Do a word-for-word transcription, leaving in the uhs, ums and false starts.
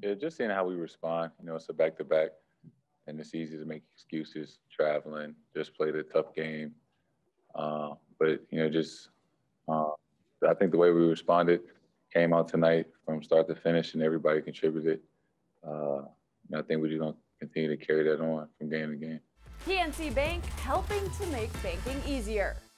Yeah, just seeing how we respond. You know, it's a back-to-back, and it's easy to make excuses, traveling, just played a tough game. Uh, but, you know, just uh, I think the way we responded came out tonight from start to finish, and everybody contributed. Uh, and I think we're just going to continue to carry that on from game to game. P N C Bank, helping to make banking easier.